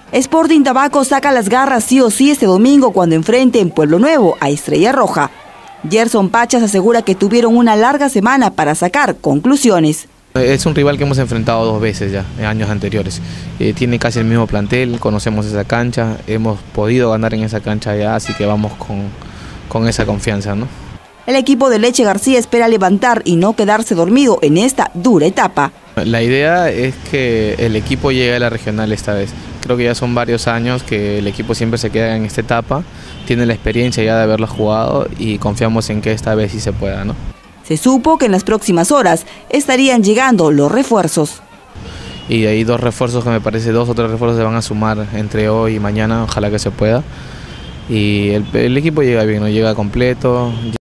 Sporting Tabaco saca las garras sí o sí este domingo cuando enfrente en Pueblo Nuevo a Estrella Roja. Gerson Pachas asegura que tuvieron una larga semana para sacar conclusiones. Es un rival que hemos enfrentado 2 veces ya, en años anteriores. Tiene casi el mismo plantel, conocemos esa cancha, hemos podido ganar en esa cancha ya, así que vamos con esa confianza, ¿no? El equipo de Leche García espera levantar y no quedarse dormido en esta dura etapa. La idea es que el equipo llegue a la regional esta vez. Creo que ya son varios años que el equipo siempre se queda en esta etapa, tiene la experiencia ya de haberlo jugado y confiamos en que esta vez sí se pueda, ¿no? Se supo que en las próximas horas estarían llegando los refuerzos. Y de ahí 2 refuerzos que me parece 2 o 3 refuerzos se van a sumar entre hoy y mañana, ojalá que se pueda. Y el equipo llega bien, no llega completo.